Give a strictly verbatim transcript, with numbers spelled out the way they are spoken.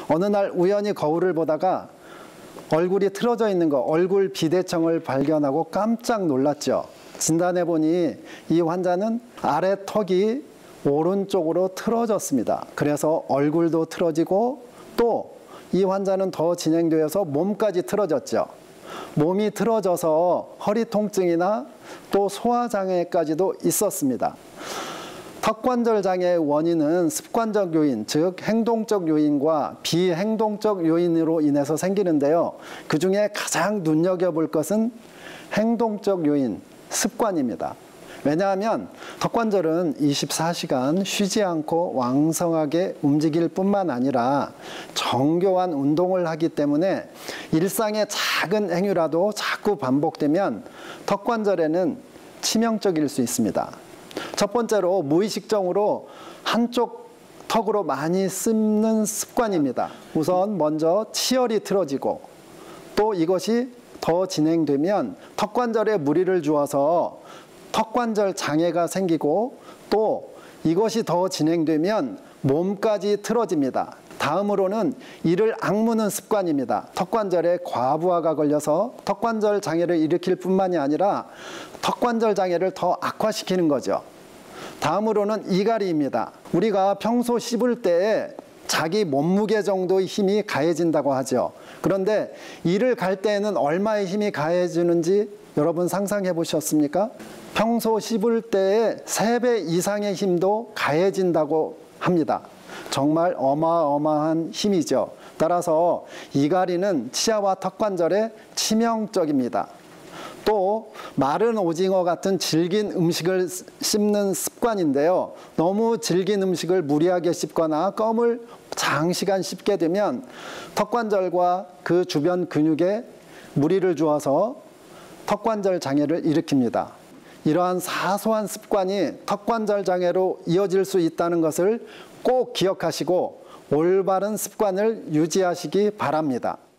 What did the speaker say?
어느 날 우연히 거울을 보다가 얼굴이 틀어져 있는 거, 얼굴 비대청을 발견하고 깜짝 놀랐죠. 진단해보니 이 환자는 아래 턱이 오른쪽으로 틀어졌습니다. 그래서 얼굴도 틀어지고 또 이 환자는 더 진행되어서 몸까지 틀어졌죠. 몸이 틀어져서 허리 통증이나 또 소화장애까지도 있었습니다. 턱관절 장애의 원인은 습관적 요인, 즉 행동적 요인과 비행동적 요인으로 인해서 생기는데요. 그중에 가장 눈여겨볼 것은 행동적 요인, 습관입니다. 왜냐하면 턱관절은 이십사 시간 쉬지 않고 왕성하게 움직일 뿐만 아니라 정교한 운동을 하기 때문에 일상의 작은 행위라도 자꾸 반복되면 턱관절에는 치명적일 수 있습니다. 첫 번째로 무의식적으로 한쪽 턱으로 많이 씹는 습관입니다. 우선 먼저 치열이 틀어지고 또 이것이 더 진행되면 턱관절에 무리를 주어서 턱관절 장애가 생기고 또 이것이 더 진행되면 몸까지 틀어집니다. 다음으로는 이를 악무는 습관입니다. 턱관절에 과부하가 걸려서 턱관절 장애를 일으킬 뿐만이 아니라 턱관절 장애를 더 악화시키는 거죠. 다음으로는 이갈이입니다. 우리가 평소 씹을 때 자기 몸무게 정도의 힘이 가해진다고 하죠. 그런데 이를 갈 때에는 얼마의 힘이 가해지는지 여러분 상상해 보셨습니까? 평소 씹을 때의 세 배 이상의 힘도 가해진다고 합니다. 정말 어마어마한 힘이죠. 따라서 이갈이는 치아와 턱관절에 치명적입니다. 또 마른 오징어 같은 질긴 음식을 씹는 습관인데요. 너무 질긴 음식을 무리하게 씹거나 껌을 장시간 씹게 되면 턱관절과 그 주변 근육에 무리를 주어서 턱관절 장애를 일으킵니다. 이러한 사소한 습관이 턱관절 장애로 이어질 수 있다는 것을 꼭 기억하시고 올바른 습관을 유지하시기 바랍니다.